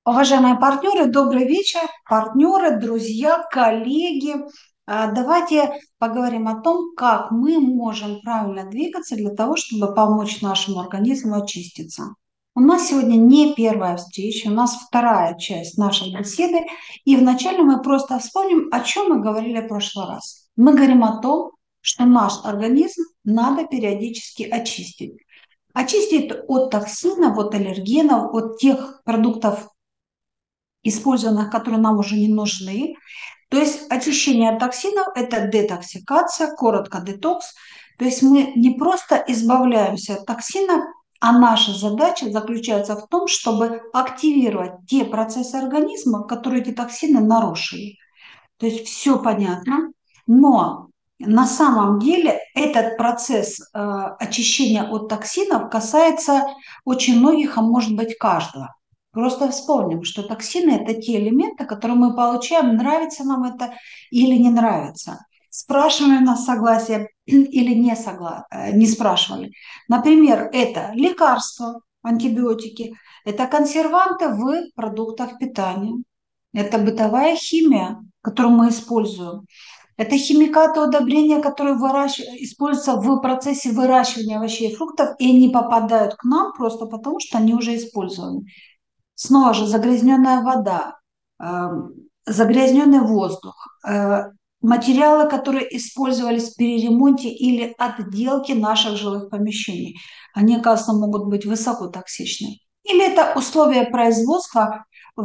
Уважаемые партнеры, добрый вечер. Партнеры, друзья, коллеги. Давайте поговорим о том, как мы можем правильно двигаться для того, чтобы помочь нашему организму очиститься. У нас сегодня не первая встреча, у нас вторая часть нашей беседы. И вначале мы просто вспомним, о чем мы говорили в прошлый раз. Мы говорим о том, что наш организм надо периодически очистить. Очистить от токсинов, от аллергенов, от тех продуктов использованных, которые нам уже не нужны. То есть очищение от токсинов – это детоксикация, коротко детокс. То есть мы не просто избавляемся от токсинов, а наша задача заключается в том, чтобы активировать те процессы организма, которые эти токсины нарушили. То есть все понятно, но на самом деле этот процесс очищения от токсинов касается очень многих, а может быть каждого. Просто вспомним, что токсины – это те элементы, которые мы получаем, нравится нам это или не нравится. Спрашивали нас согласие или не спрашивали. Например, это лекарства, антибиотики, это консерванты в продуктах питания, это бытовая химия, которую мы используем. Это химикаты, удобрения, которые используются в процессе выращивания овощей и фруктов, и они попадают к нам просто потому, что они уже использованы. Снова же загрязненная вода, загрязненный воздух, материалы, которые использовались при ремонте или отделке наших жилых помещений. Они, оказывается, могут быть высокотоксичны. Или это условия производства,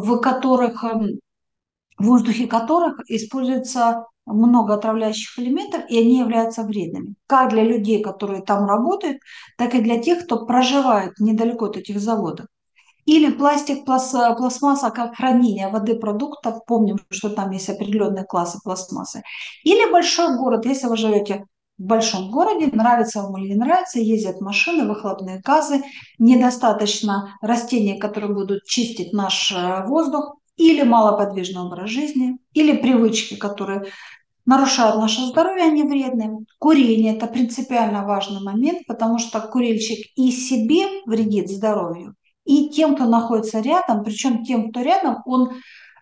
в воздухе которых используется много отравляющих элементов, и они являются вредными. Как для людей, которые там работают, так и для тех, кто проживает недалеко от этих заводов. Или пластик, пластмасса как хранение воды продуктов. Помним, что там есть определенные классы пластмассы. Или большой город. Если вы живете в большом городе, нравится вам или не нравится, ездят машины, выхлопные газы, недостаточно растений, которые будут чистить наш воздух, или малоподвижный образ жизни, или привычки, которые нарушают наше здоровье, они вредны. Курение – это принципиально важный момент, потому что курильщик и себе вредит здоровью, и тем, кто находится рядом, причем тем, кто рядом, он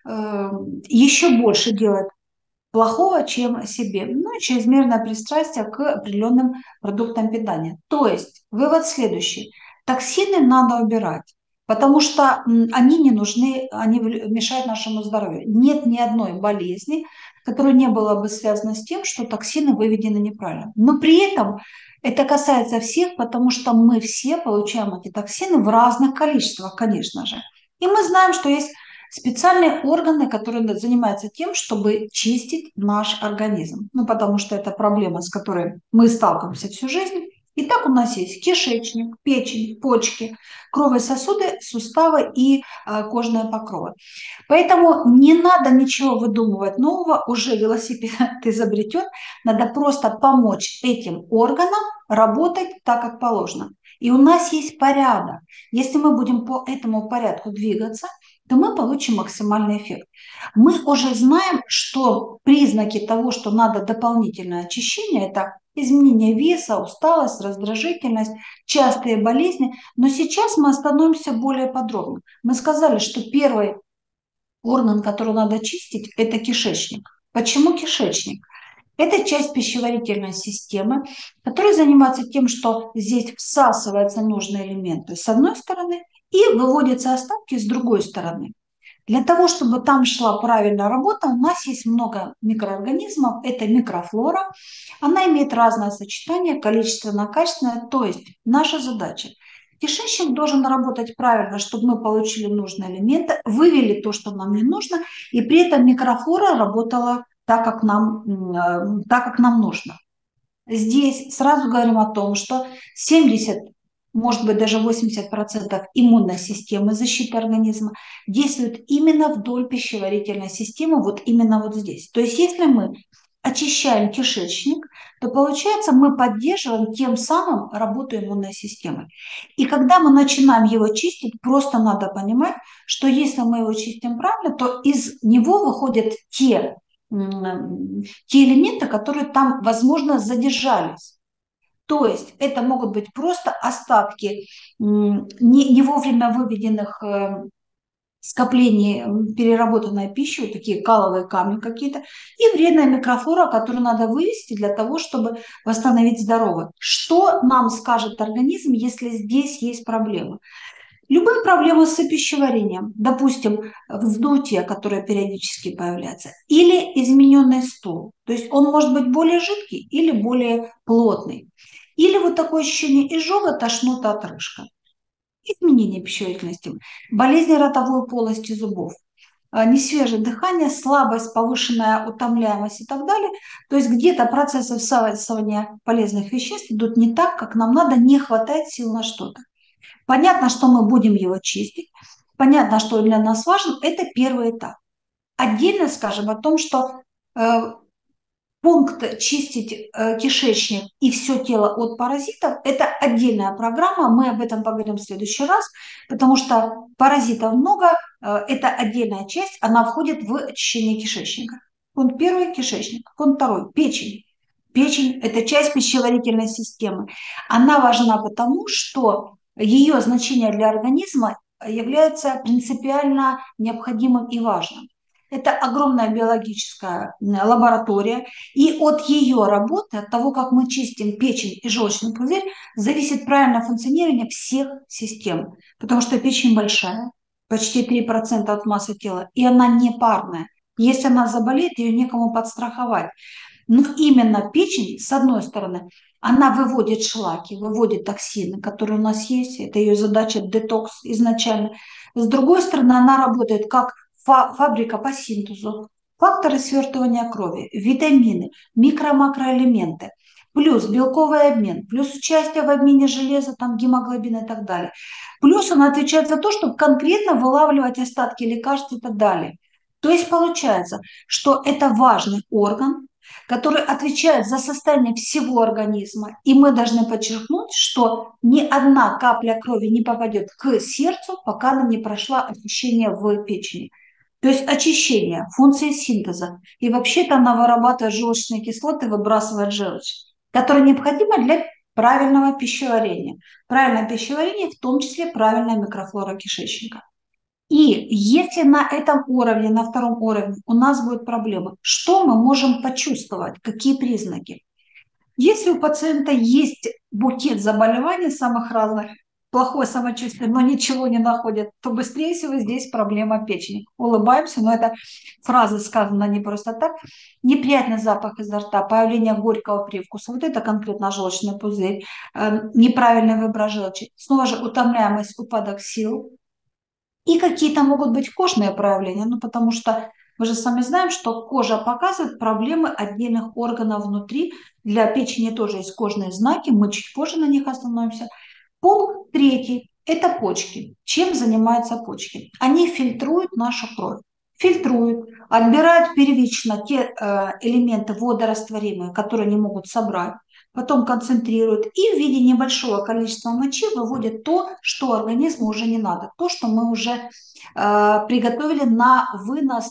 еще больше делает плохого, чем себе. Ну и чрезмерное пристрастие к определенным продуктам питания. То есть вывод следующий. Токсины надо убирать, потому что они не нужны, они мешают нашему здоровью. Нет ни одной болезни, которая не была бы связана с тем, что токсины выведены неправильно. Но при этом это касается всех, потому что мы все получаем эти токсины в разных количествах, конечно же. И мы знаем, что есть специальные органы, которые занимаются тем, чтобы чистить наш организм. Ну, потому что это проблема, с которой мы сталкиваемся всю жизнь. Итак, у нас есть кишечник, печень, почки, кровые сосуды, суставы и кожные покровы. Поэтому не надо ничего выдумывать нового, уже велосипед изобретен, надо просто помочь этим органам работать так, как положено. И у нас есть порядок. Если мы будем по этому порядку двигаться, то мы получим максимальный эффект. Мы уже знаем, что признаки того, что надо дополнительное очищение, это изменение веса, усталость, раздражительность, частые болезни. Но сейчас мы остановимся более подробно. Мы сказали, что первый орган, который надо чистить, это кишечник. Почему кишечник? Это часть пищеварительной системы, которая занимается тем, что здесь всасываются нужные элементы с одной стороны и выводятся остатки с другой стороны. Для того, чтобы там шла правильная работа, у нас есть много микроорганизмов, это микрофлора. Она имеет разное сочетание, количественно-качественное, то есть наша задача. Кишечник должен работать правильно, чтобы мы получили нужные элементы, вывели то, что нам не нужно, и при этом микрофлора работала так, как нам нужно. Здесь сразу говорим о том, что 70, может быть даже 80% иммунной системы защиты организма действует именно вдоль пищеварительной системы, вот именно вот здесь. То есть если мы очищаем кишечник, то получается мы поддерживаем тем самым работу иммунной системы. И когда мы начинаем его чистить, просто надо понимать, что если мы его чистим правильно, то из него выходят те элементы, которые там, возможно, задержались. То есть это могут быть просто остатки не вовремя выведенных скопление переработанной пищи, вот такие каловые камни какие-то, и вредная микрофлора, которую надо вывести для того, чтобы восстановить здоровье. Что нам скажет организм, если здесь есть проблемы? Любые проблемы с пищеварением, допустим, вздутие, которое периодически появляется, или измененный стул, то есть он может быть более жидкий или более плотный, или вот такое ощущение изжога, тошнота, отрыжка, изменение пищеварительности, болезни ротовой полости зубов, несвежее дыхание, слабость, повышенная утомляемость и так далее. То есть где-то процессы всасывания полезных веществ идут не так, как нам надо, не хватает сил на что-то. Понятно, что мы будем его чистить, понятно, что для нас важен, это первый этап. Отдельно скажем о том, что э, пункт чистить кишечник и все тело от паразитов – это отдельная программа, мы об этом поговорим в следующий раз, потому что паразитов много, это отдельная часть, она входит в очищение кишечника. Пункт первый – кишечник, пункт второй – печень. Печень – это часть пищеварительной системы. Она важна потому, что ее значение для организма является принципиально необходимым и важным. Это огромная биологическая лаборатория, и от ее работы, от того, как мы чистим печень и желчный пузырь, зависит правильное функционирование всех систем. Потому что печень большая, почти 3% от массы тела, и она не парная. Если она заболеет, ее некому подстраховать. Но именно печень, с одной стороны, она выводит шлаки, выводит токсины, которые у нас есть. Это ее задача детокс изначально. С другой стороны, она работает как фабрика по синтезу, факторы свертывания крови, витамины, микро-макроэлементы, плюс белковый обмен, плюс участие в обмене железа, там гемоглобина и так далее. Плюс он отвечает за то, чтобы конкретно вылавливать остатки лекарств и так далее. То есть получается, что это важный орган, который отвечает за состояние всего организма. И мы должны подчеркнуть, что ни одна капля крови не попадет к сердцу, пока она не прошла очищение в печени. То есть очищение, функции синтеза. И вообще-то она вырабатывает желчные кислоты, выбрасывает желчь, которая необходима для правильного пищеварения. Правильное пищеварение, в том числе правильная микрофлора кишечника. И если на этом уровне, на втором уровне у нас будут проблемы, что мы можем почувствовать, какие признаки? Если у пациента есть букет заболеваний самых разных, плохое самочувствие, но ничего не находят, то быстрее всего здесь проблема печени. Улыбаемся, но эта фраза сказана не просто так. Неприятный запах изо рта, появление горького привкуса, вот это конкретно желчный пузырь, неправильный выброс желчи. Снова же утомляемость, упадок сил, и какие-то могут быть кожные проявления, ну, потому что мы же сами знаем, что кожа показывает проблемы отдельных органов внутри. Для печени тоже есть кожные знаки, мы чуть позже на них остановимся. Пункт третий – это почки. Чем занимаются почки? Они фильтруют нашу кровь. Фильтруют, отбирают первично те элементы водорастворимые, которые не могут собрать, потом концентрируют и в виде небольшого количества мочи выводят то, что организму уже не надо, то, что мы уже приготовили на вынос,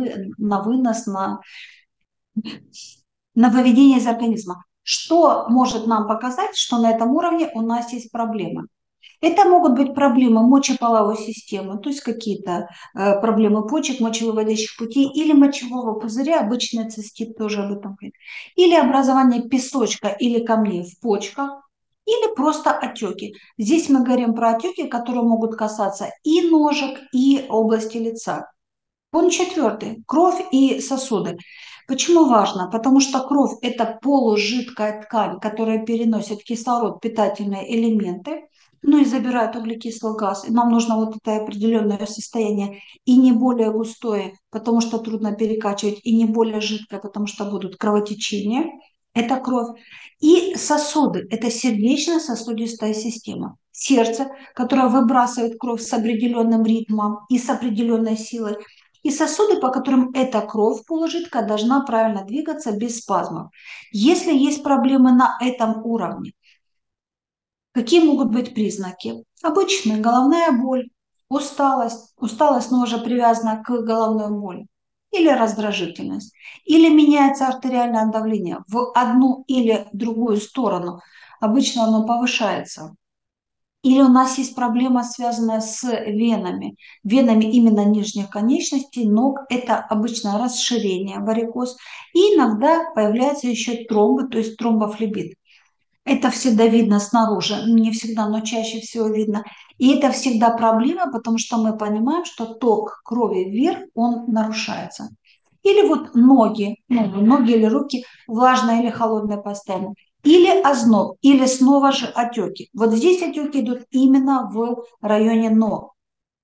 на выведение из организма. Что может нам показать, что на этом уровне у нас есть проблемы? Это могут быть проблемы мочеполовой системы, то есть какие-то проблемы почек, мочевыводящих путей или мочевого пузыря, обычный цистит тоже об этом говорит, или образование песочка или камней в почках, или просто отеки. Здесь мы говорим про отеки, которые могут касаться и ножек, и области лица. Пункт четвертый. Кровь и сосуды. Почему важно? Потому что кровь – это полужидкая ткань, которая переносит кислород, питательные элементы, ну и забирает углекислый газ. И нам нужно вот это определенное состояние и не более густое, потому что трудно перекачивать, и не более жидкое, потому что будут кровотечения. Это кровь. И сосуды – это сердечно-сосудистая система. Сердце, которое выбрасывает кровь с определенным ритмом и с определенной силой, и сосуды, по которым эта кровь полужидкая должна правильно двигаться без спазмов. Если есть проблемы на этом уровне, какие могут быть признаки? Обычная головная боль, усталость, усталость, но уже привязана к головной боли, или раздражительность, или меняется артериальное давление в одну или другую сторону. Обычно оно повышается. Или у нас есть проблема, связанная с венами. Венами именно нижних конечностей ног. Это обычно расширение, варикоз. И иногда появляется еще тромбы, то есть тромбофлебит. Это всегда видно снаружи, не всегда, но чаще всего видно. И это всегда проблема, потому что мы понимаем, что ток крови вверх, он нарушается. Или вот ноги, ну, ноги или руки влажные или холодные постоянно. Или озноб, или снова же отеки. Вот здесь отеки идут именно в районе ног.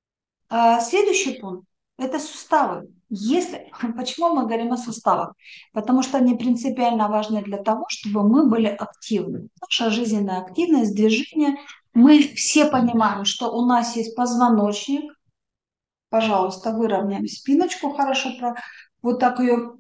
Следующий пункт – это суставы. Почему мы говорим о суставах? Потому что они принципиально важны для того, чтобы мы были активны. Наша жизненная активность, движение. Мы все понимаем, что у нас есть позвоночник. Пожалуйста, выровняем спиночку хорошо. Вот так ее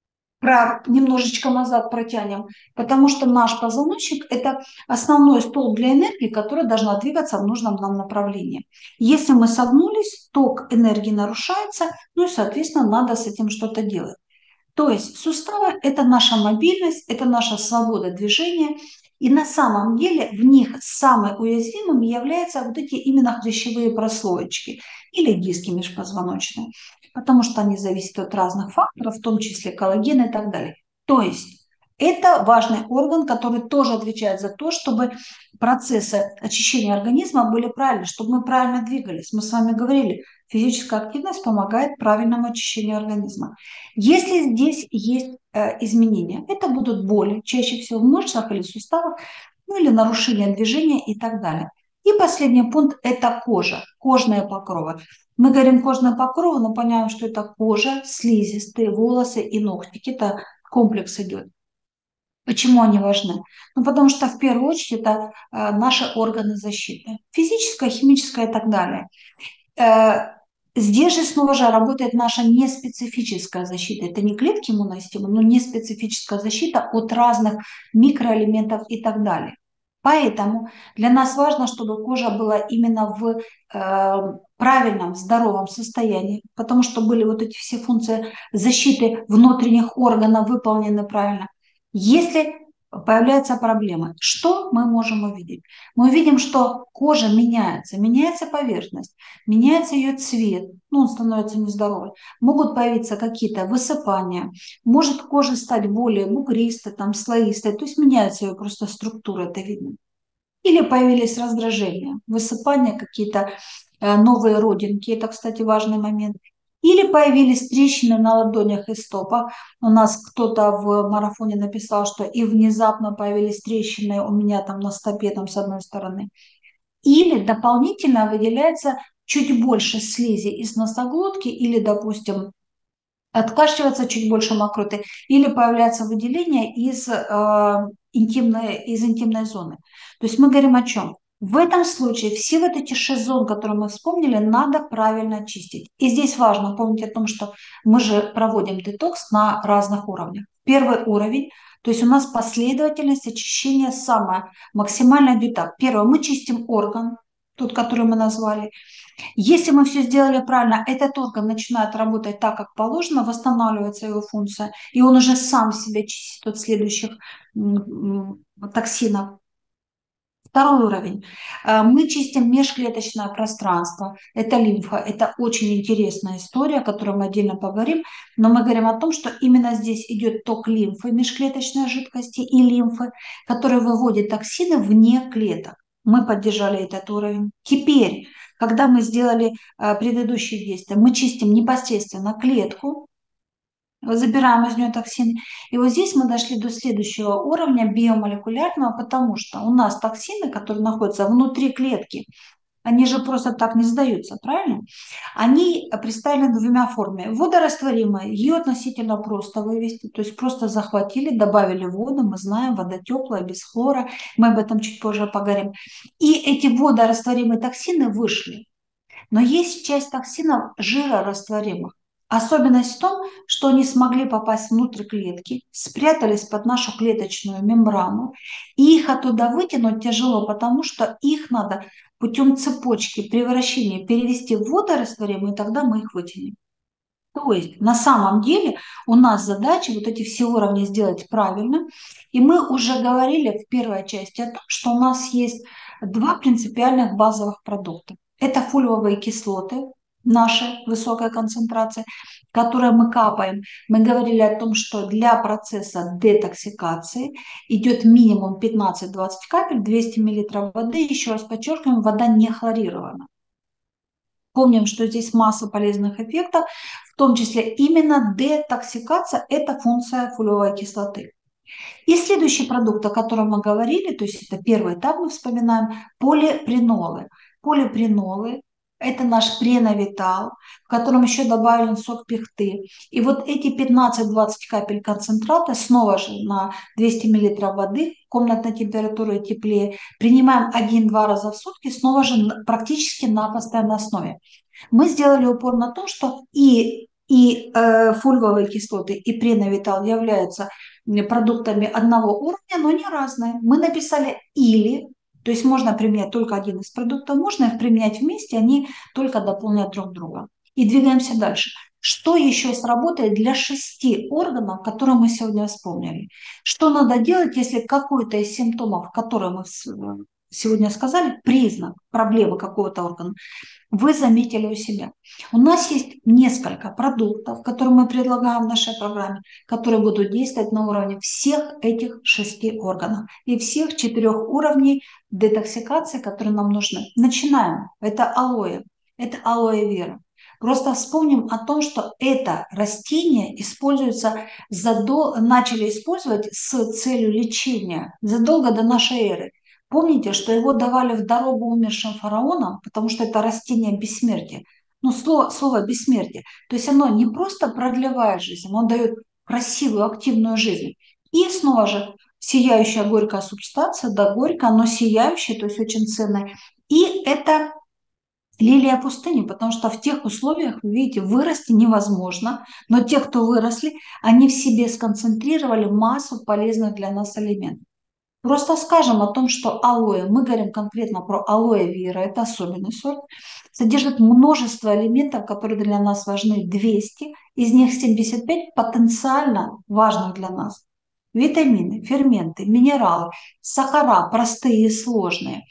немножечко назад протянем, потому что наш позвоночник – это основной столб для энергии, которая должна двигаться в нужном нам направлении. Если мы согнулись, ток энергии нарушается, ну и, соответственно, надо с этим что-то делать. То есть суставы – это наша мобильность, это наша свобода движения, и на самом деле в них самым уязвимым являются вот эти именно хрящевые прослоечки или диски межпозвоночные, потому что они зависят от разных факторов, в том числе коллагена и так далее. То есть это важный орган, который тоже отвечает за то, чтобы процессы очищения организма были правильны, чтобы мы правильно двигались. Мы с вами говорили, физическая активность помогает правильному очищению организма. Если здесь есть изменения, это будут боли, чаще всего в мышцах или суставах, ну или нарушение движения и так далее. И последний пункт – это кожа, кожные покровы. Мы говорим кожные покровы, но понимаем, что это кожа, слизистые, волосы и ногти. Это комплекс идет. Почему они важны? Ну, потому что в первую очередь это наши органы защиты. Физическая, химическая и так далее. Здесь же снова же работает наша неспецифическая защита. Это не клетки иммунной системы, но неспецифическая защита от разных микроэлементов и так далее. Поэтому для нас важно, чтобы кожа была именно в правильном, здоровом состоянии, потому что были вот эти все функции защиты внутренних органов выполнены правильно. Если появляются проблемы, что мы можем увидеть? Мы увидим, что кожа меняется поверхность, меняется ее цвет, ну, он становится нездоровым. Могут появиться какие-то высыпания, может кожа стать более бугристой, там, слоистой, то есть меняется ее просто структура, это видно. Или появились раздражения, высыпания какие-то, новые родинки, это, кстати, важный момент. Или появились трещины на ладонях и стопах. У нас кто-то в марафоне написал, что и внезапно появились трещины у меня там на стопе, там с одной стороны. Или дополнительно выделяется чуть больше слизи из носоглотки, или, допустим, откашливается чуть больше мокроты, или появляется выделение из интимной зоны. То есть мы говорим о чем? В этом случае все вот эти 6 зон, которые мы вспомнили, надо правильно очистить. И здесь важно помнить о том, что мы же проводим детокс на разных уровнях. Первый уровень, то есть у нас последовательность очищения самая максимальная идет так. Первое, мы чистим орган, тот, который мы назвали. Если мы все сделали правильно, этот орган начинает работать так, как положено, восстанавливается его функция, и он уже сам себя чистит от следующих токсинов. Второй уровень. Мы чистим межклеточное пространство. Это лимфа. Это очень интересная история, о которой мы отдельно поговорим. Но мы говорим о том, что именно здесь идет ток лимфы, межклеточной жидкости и лимфы, который выводит токсины вне клеток. Мы поддержали этот уровень. Теперь, когда мы сделали предыдущие действия, мы чистим непосредственно клетку, забираем из нее токсины. И вот здесь мы дошли до следующего уровня биомолекулярного, потому что у нас токсины, которые находятся внутри клетки, они же просто так не сдаются, правильно? Они представлены двумя формами. Водорастворимые, ее относительно просто вывести, то есть просто захватили, добавили воду, мы знаем, вода теплая, без хлора, мы об этом чуть позже поговорим. И эти водорастворимые токсины вышли. Но есть часть токсинов жирорастворимых. Особенность в том, что они смогли попасть внутрь клетки, спрятались под нашу клеточную мембрану, и их оттуда вытянуть тяжело, потому что их надо путем цепочки превращения перевести в водорастворимые, и тогда мы их вытянем. То есть на самом деле у нас задача вот эти все уровни сделать правильно. И мы уже говорили в первой части о том, что у нас есть два принципиальных базовых продукта. Это фолиевые кислоты, наши высокая концентрация, которые мы капаем. Мы говорили о том, что для процесса детоксикации идет минимум 15-20 капель, 200 мл воды. Еще раз подчеркиваем, вода не хлорирована. Помним, что здесь масса полезных эффектов, в том числе именно детоксикация – это функция фолиевой кислоты. И следующий продукт, о котором мы говорили, то есть это первый этап, мы вспоминаем, полипренолы. Полипренолы – это наш преновитал, в котором еще добавлен сок пихты. И вот эти 15-20 капель концентрата снова же на 200 мл воды, комнатной температуры и теплее, принимаем 1-2 раза в сутки, снова же практически на постоянной основе. Мы сделали упор на то, что и фольвовые кислоты, и преновитал являются продуктами одного уровня, но не разные. Мы написали или, то есть можно применять только один из продуктов, можно их применять вместе, они только дополняют друг друга. И двигаемся дальше. Что еще сработает для 6 органов, которые мы сегодня вспомнили? Что надо делать, если какой-то из симптомов, которые мы сегодня сказали, признак проблемы какого-то органа, вы заметили у себя? У нас есть несколько продуктов, которые мы предлагаем в нашей программе, которые будут действовать на уровне всех этих 6 органов и всех 4 уровней детоксикации, которые нам нужны. Начинаем. Это алоэ. Это алоэ вера. Просто вспомним о том, что это растение используется начали использовать с целью лечения задолго до нашей эры. Помните, что его давали в дорогу умершим фараонам, потому что это растение бессмертия. Ну, слово бессмертие. То есть оно не просто продлевает жизнь, оно дает красивую, активную жизнь. И снова же сияющая горькая субстанция, да, горькая, но сияющая, то есть очень ценная. И это лилия пустыни, потому что в тех условиях, вы видите, вырасти невозможно, но те, кто выросли, они в себе сконцентрировали массу полезных для нас элементов. Просто скажем о том, что алоэ, мы говорим конкретно про алоэ вера, это особенный сорт, содержит множество элементов, которые для нас важны, 200, из них 75 потенциально важных для нас. Витамины, ферменты, минералы, сахара, простые и сложные,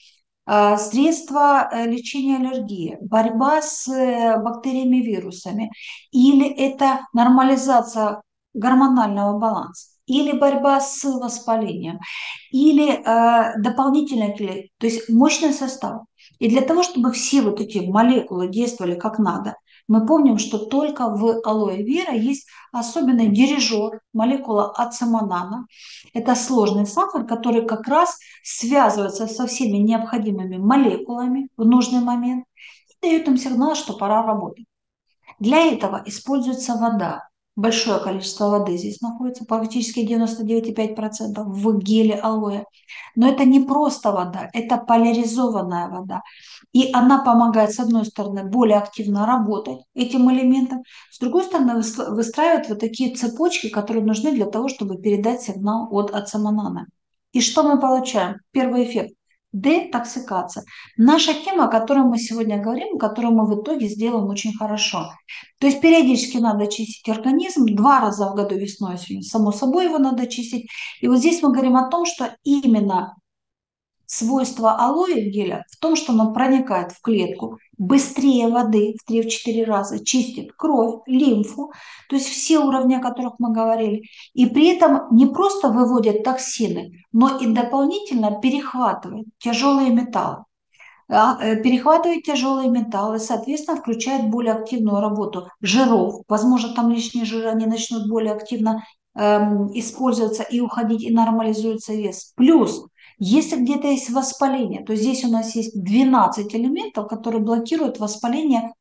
средства лечения аллергии, борьба с бактериями, вирусами, или это нормализация гормонального баланса, или борьба с воспалением, или дополнительные клетки, то есть мощный состав. И для того, чтобы все вот эти молекулы действовали как надо, мы помним, что только в алоэ вера есть особенный дирижер, молекула ацемонана. Это сложный сахар, который как раз связывается со всеми необходимыми молекулами в нужный момент и дает им сигнал, что пора работать. Для этого используется вода. Большое количество воды здесь находится, практически 99,5% в геле алоэ. Но это не просто вода, это поляризованная вода. И она помогает, с одной стороны, более активно работать этим элементом, с другой стороны, выстраивает вот такие цепочки, которые нужны для того, чтобы передать сигнал от ацемонана. И что мы получаем? Первый эффект. Детоксикация. Наша тема, о которой мы сегодня говорим, которую мы в итоге сделаем очень хорошо. То есть периодически надо чистить организм, 2 раза в году весной, само собой его надо чистить. И вот здесь мы говорим о том, что именно свойство алоэ геля в том, что оно проникает в клетку быстрее воды в 3-4 раза, чистит кровь, лимфу, то есть все уровни, о которых мы говорили. И при этом не просто выводит токсины, но и дополнительно перехватывает тяжелые металлы. Перехватывает тяжелые металлы, соответственно, включает более активную работу жиров. Возможно, там лишние жиры, они начнут более активно использоваться и уходить, и нормализуется вес. Плюс, если где-то есть воспаление, то здесь у нас есть 12 элементов, которые блокируют воспаление,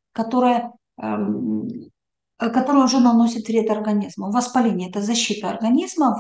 которое уже наносит вред организму. Воспаление – это защита организма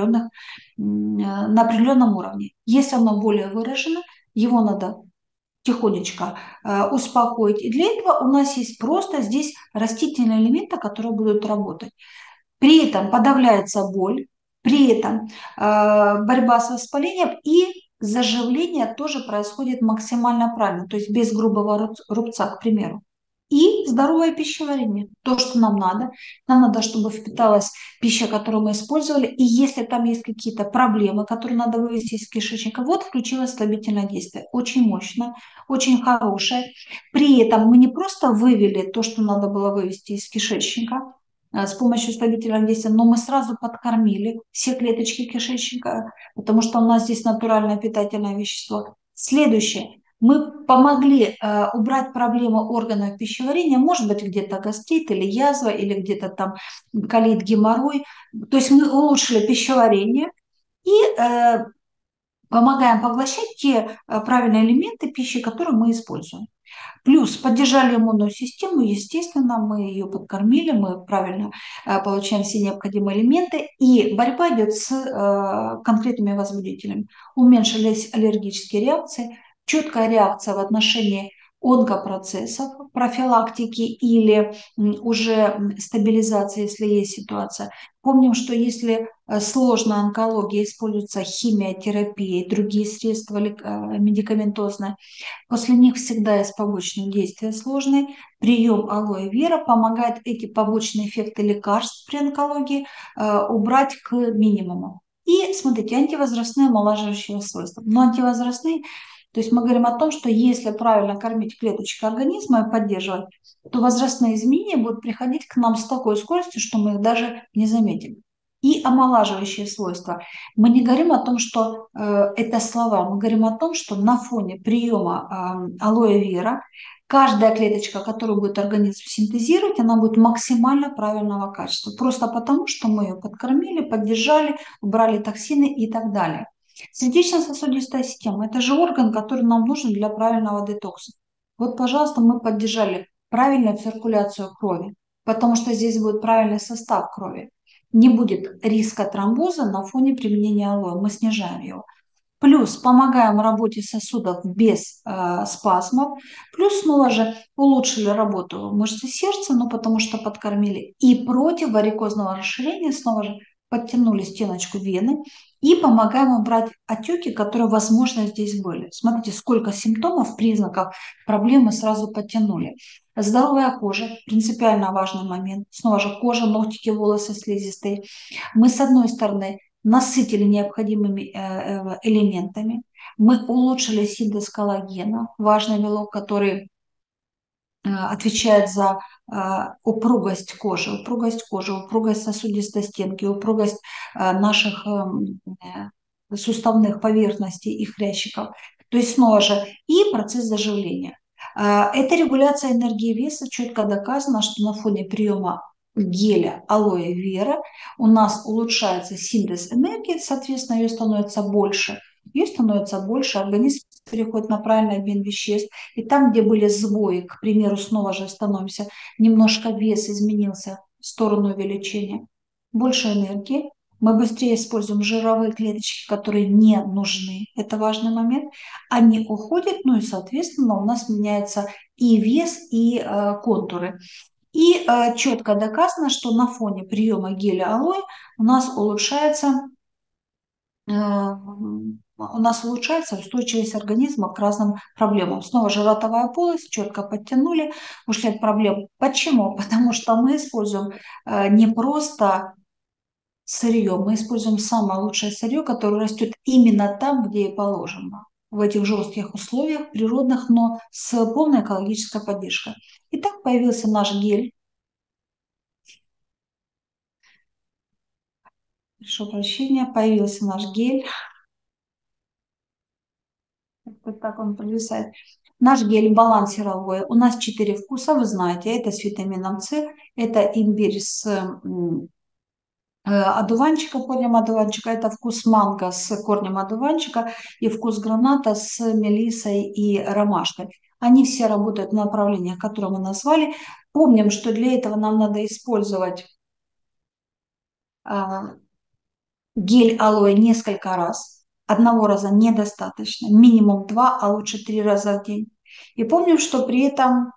на определенном уровне. Если оно более выражено, его надо тихонечко успокоить. И для этого у нас есть просто здесь растительные элементы, которые будут работать. При этом подавляется боль, при этом борьба с воспалением и заживление тоже происходит максимально правильно, то есть без грубого рубца, к примеру. И здоровое пищеварение, то, что нам надо. Нам надо, чтобы впиталась пища, которую мы использовали. И если там есть какие-то проблемы, которые надо вывести из кишечника, вот включилось слабительное действие. Очень мощно, очень хорошее. При этом мы не просто вывели то, что надо было вывести из кишечника с помощью слабительного действия, но мы сразу подкормили все клеточки кишечника, потому что у нас здесь натуральное питательное вещество. Следующее. Мы помогли убрать проблему органов пищеварения, может быть, где-то гастрит или язва, или где-то там колит геморрой. То есть мы улучшили пищеварение и помогаем поглощать те правильные элементы пищи, которые мы используем. Плюс поддержали иммунную систему, естественно, мы ее подкормили, мы правильно получаем все необходимые элементы, и борьба идет с конкретными возбудителями. Уменьшились аллергические реакции, четкая реакция в отношении онкопроцессов, профилактики или уже стабилизации, если есть ситуация. Помним, что если сложная онкология, используется химиотерапия и другие средства медикаментозные, после них всегда есть побочные действия сложные. Прием алоэ вера помогает эти побочные эффекты лекарств при онкологии убрать к минимуму. И смотрите, антивозрастные омолаживающие свойства. Но антивозрастные, то есть мы говорим о том, что если правильно кормить клеточки организма и поддерживать, то возрастные изменения будут приходить к нам с такой скоростью, что мы их даже не заметим. И омолаживающие свойства. Мы не говорим о том, что это слова, мы говорим о том, что на фоне приема алоэ вера каждая клеточка, которую будет организм синтезировать, она будет максимально правильного качества. Просто потому, что мы ее подкормили, поддержали, убрали токсины и так далее. Сердечно-сосудистая система– это же орган, который нам нужен для правильного детокса. Вот, пожалуйста, мы поддержали правильную циркуляцию крови, потому что здесь будет правильный состав крови. Не будет риска тромбоза на фоне применения алоэ, мы снижаем его. Плюс помогаем работе сосудов без спазмов. Плюс снова же улучшили работу мышцы сердца, ну потому что подкормили. И против варикозного расширения снова же подтянули стеночку вены и помогаем убрать отеки, которые, возможно, здесь были. Смотрите, сколько симптомов, признаков проблемы сразу подтянули. Здоровая кожа– принципиально важный момент. Снова же кожа, ногтики, волосы слизистые. Мы, с одной стороны, насытили необходимыми элементами. Мы улучшили синтез коллагена, важный белок, который отвечает за упругость кожи, упругость сосудистой стенки, упругость наших суставных поверхностей и хрящиков. То есть снова же и процесс заживления. Это регуляция энергии веса. Четко доказано, что на фоне приема геля алоэ вера у нас улучшается синтез энергии, соответственно, ее становится больше. Ее становится больше, организм переходит на правильный обмен веществ. И там, где были сбои, к примеру, снова же становимся, немножко вес изменился в сторону увеличения, больше энергии. Мы быстрее используем жировые клеточки, которые не нужны. Это важный момент. Они уходят, ну и, соответственно, у нас меняется и вес, и контуры. И четко доказано, что на фоне приема геля алоэ у нас улучшается устойчивость организма к разным проблемам. Снова же ротовая полость, четко подтянули, ушли от проблем. Почему? Потому что мы используем не просто сырье, мы используем самое лучшее сырье, которое растет именно там, где и положено. В этих жестких условиях, природных, но с полной экологической поддержкой. Итак, появился наш гель. Прошу прощения, появился наш гель. Вот так он провисает. Наш гель балансировой. У нас 4 вкуса, вы знаете. Это с витамином С, это имбирь с одуванчика, корнем одуванчика. Это вкус манго с корнем одуванчика и вкус граната с мелиссой и ромашкой. Они все работают в направлениях, которые мы назвали. Помним, что для этого нам надо использовать а, гель алоэ несколько раз. Одного раза недостаточно. Минимум 2, а лучше 3 раза в день. И помним, что при этом...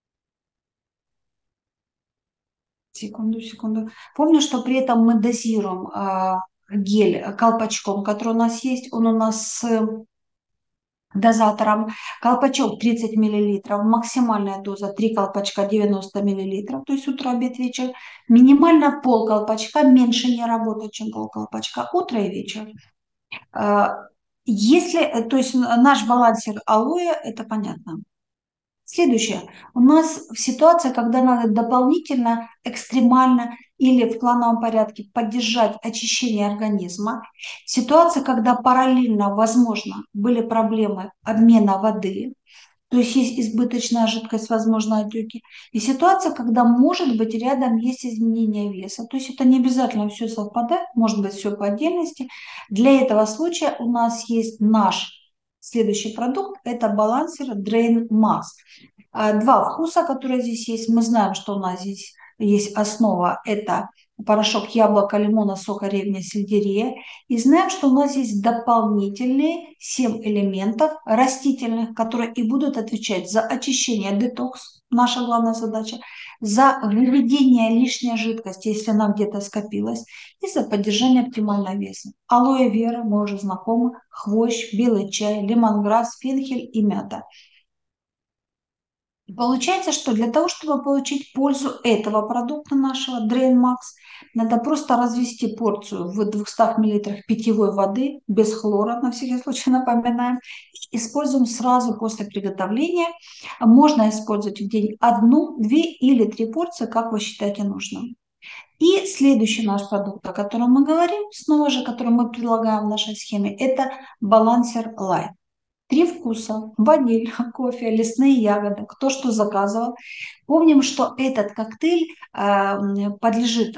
Секунду. Помню, что при этом мы дозируем гель колпачком, который у нас есть. Он у нас дозатором, колпачок 30 мл, максимальная доза 3 колпачка 90 мл, то есть утро, обед, вечер. Минимально пол колпачка, меньше не работает, чем пол колпачка, утро и вечер. Э, Если, то есть наш балансир алоэ, это понятно. Следующее. У нас в ситуации, когда надо дополнительно, экстремально или в плановом порядке поддержать очищение организма, ситуация, когда параллельно, возможно, были проблемы обмена воды, то есть есть избыточная жидкость, возможно, отеки, и ситуация, когда, может быть, рядом есть изменение веса. То есть это не обязательно все совпадает, может быть, все по отдельности. Для этого случая у нас есть наш следующий продукт, это балансер Drain Max. Два вкуса, которые здесь есть. Мы знаем, что у нас здесь есть основа. Это порошок яблока, лимона, сока, ревня, сельдерея. И знаем, что у нас есть дополнительные 7 элементов растительных, которые и будут отвечать за очищение, детокс, наша главная задача, за выведение лишней жидкости, если она где-то скопилась, и за поддержание оптимального веса. Алоэ вера, мы уже знакомы, хвощ, белый чай, лемонграсс, фенхель и мята. И получается, что для того, чтобы получить пользу этого продукта нашего Drain Max, надо просто развести порцию в 200 мл питьевой воды без хлора, на всякий случай напоминаем. И используем сразу после приготовления. Можно использовать в день одну, две или три порции, как вы считаете нужным. И следующий наш продукт, о котором мы говорим, снова же, который мы предлагаем в нашей схеме, это балансер Light. Три вкуса: ваниль, кофе, лесные ягоды, кто что заказывал. Помним, что этот коктейль подлежит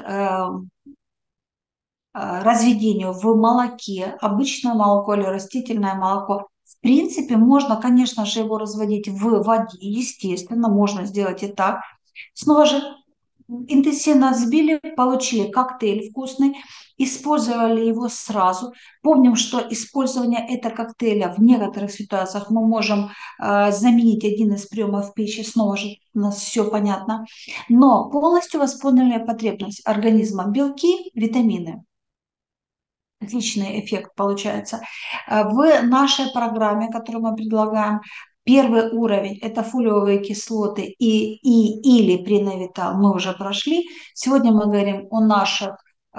разведению в молоке, обычное молоко или растительное молоко. В принципе, можно, конечно же, его разводить в воде, естественно, можно сделать и так. Снова же интенсивно взбили, получили коктейль вкусный, использовали его сразу. Помним, что использование этого коктейля в некоторых ситуациях мы можем заменить один из приемов пищи, снова же у нас все понятно, но полностью восполнили потребность организма: белки, витамины. Отличный эффект получается. В нашей программе, которую мы предлагаем, первый уровень – это фолиевые кислоты или пренавитал, мы уже прошли. Сегодня мы говорим о наших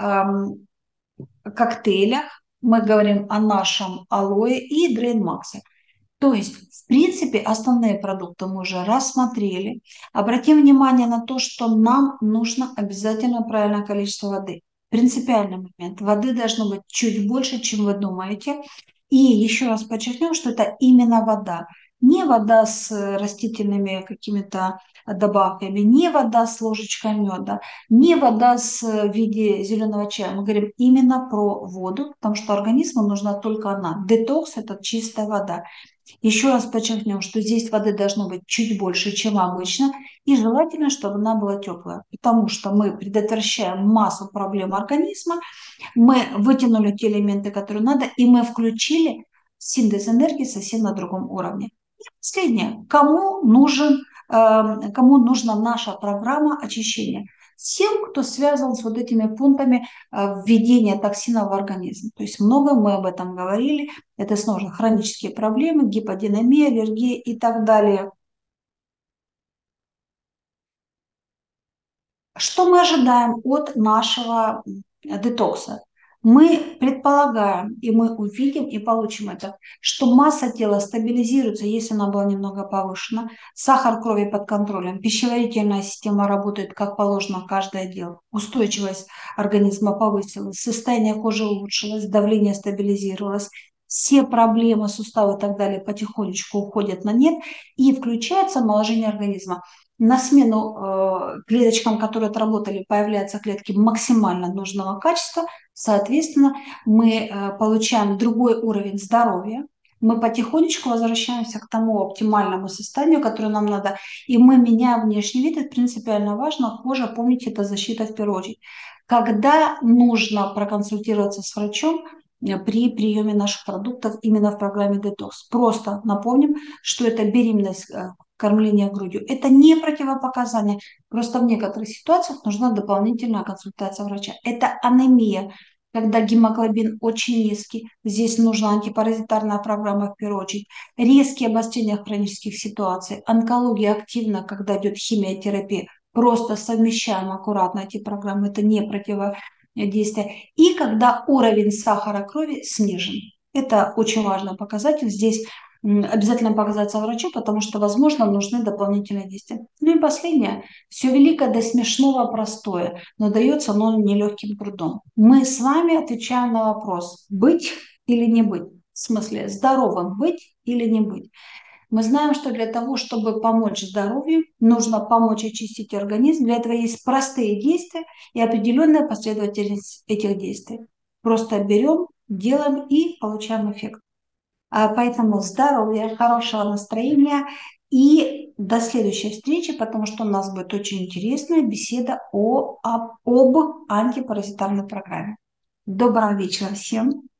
коктейлях, мы говорим о нашем алоэ и Drain Max. То есть, в принципе, основные продукты мы уже рассмотрели. Обратим внимание на то, что нам нужно обязательно правильное количество воды. Принципиальный момент. Воды должно быть чуть больше, чем вы думаете. И еще раз подчеркнем, что это именно вода. Не вода с растительными какими-то добавками, не вода с ложечкой меда, не вода в виде зеленого чая. Мы говорим именно про воду, потому что организму нужна только она. Детокс – это чистая вода. Еще раз подчеркнем, что здесь воды должно быть чуть больше, чем обычно, и желательно, чтобы она была теплая, потому что мы предотвращаем массу проблем организма, мы вытянули те элементы, которые надо, и мы включили синтез энергии совсем на другом уровне. И последнее. Кому нужна наша программа очищения? Тем, кто связан с вот этими пунктами введения токсинов в организм. То есть много мы об этом говорили. Это снова же хронические проблемы, гиподинамия, аллергия и так далее. Что мы ожидаем от нашего детокса? Мы предполагаем, и мы увидим и получим это, что масса тела стабилизируется, если она была немного повышена, сахар крови под контролем, пищеварительная система работает как положено каждое дело, устойчивость организма повысилась, состояние кожи улучшилось, давление стабилизировалось, все проблемы, суставы и так далее потихонечку уходят на нет, и включается омоложение организма. На смену клеточкам, которые отработали, появляются клетки максимально нужного качества. Соответственно, мы получаем другой уровень здоровья. Мы потихонечку возвращаемся к тому оптимальному состоянию, которое нам надо. И мы меняем внешний вид. Это принципиально важно. Кожа, помните, это защита в первую очередь. Когда нужно проконсультироваться с врачом при приеме наших продуктов именно в программе Detox? Просто напомним, что это беременность, кормление грудью. Это не противопоказание. Просто в некоторых ситуациях нужна дополнительная консультация врача. Это анемия. когда гемоглобин очень низкий. Здесь нужна антипаразитарная программа в первую очередь. Резкие обострения хронических ситуаций. Онкология активна, когда идет химиотерапия. Просто совмещаем аккуратно эти программы. Это не противодействие. И когда уровень сахара крови снижен. Это очень важный показатель. Здесь обязательно показаться врачу, потому что, возможно, нужны дополнительные действия. Ну и последнее. Все великое до смешного простое, но дается оно нелегким трудом. Мы с вами отвечаем на вопрос, быть или не быть. В смысле, здоровым быть или не быть. Мы знаем, что для того, чтобы помочь здоровью, нужно помочь очистить организм. Для этого есть простые действия и определенная последовательность этих действий. Просто берем, делаем и получаем эффект. Поэтому здоровья, хорошего настроения и до следующей встречи, потому что у нас будет очень интересная беседа об антипаразитарной программе. Доброго вечера всем!